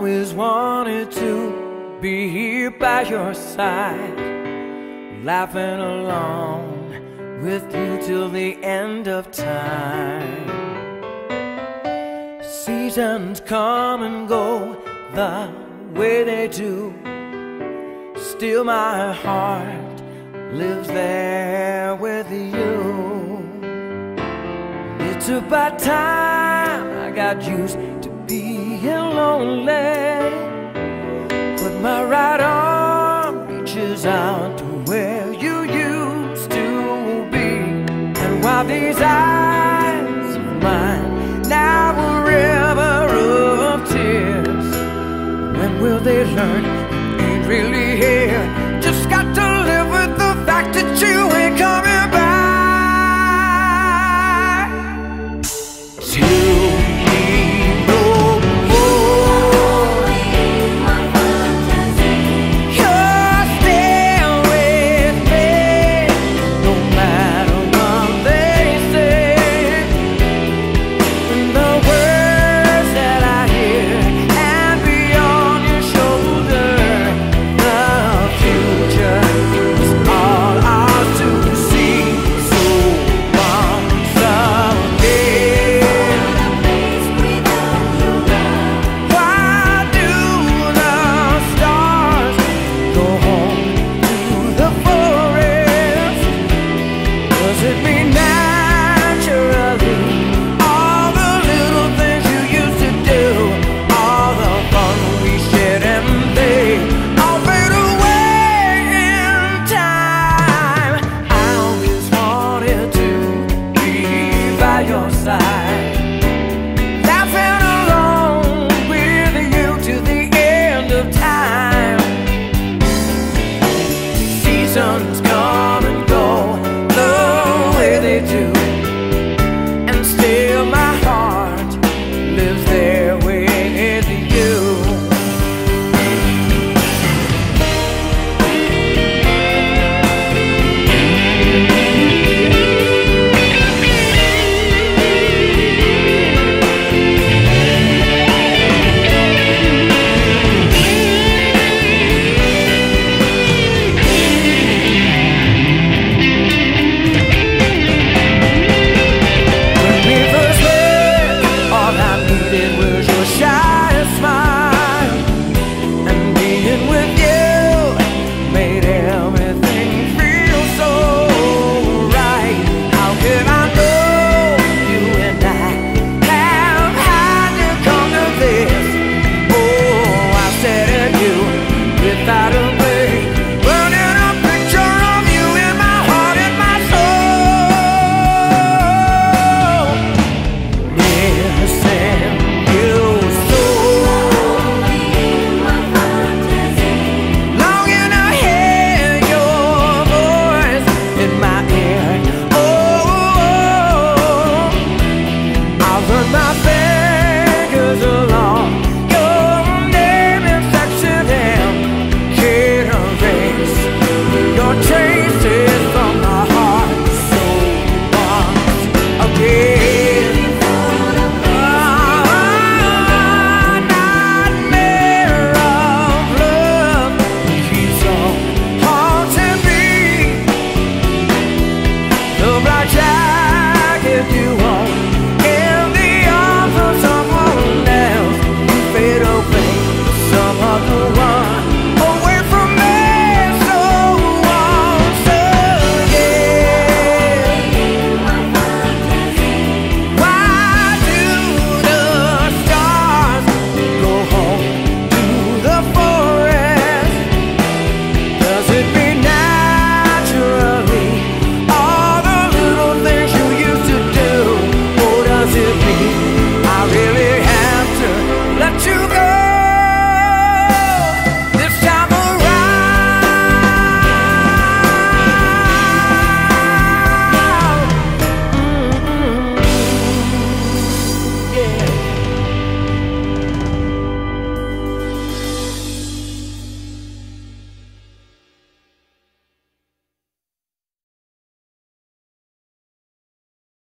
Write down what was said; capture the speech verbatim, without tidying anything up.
always wanted to be here by your side, laughing along with you till the end of time. Seasons come and go the way they do, still my heart lives there with you. It's about time I got used to being lonely, but my right arm reaches out to where you used to be. And while these eyes of mine now a river of tears, when will they learn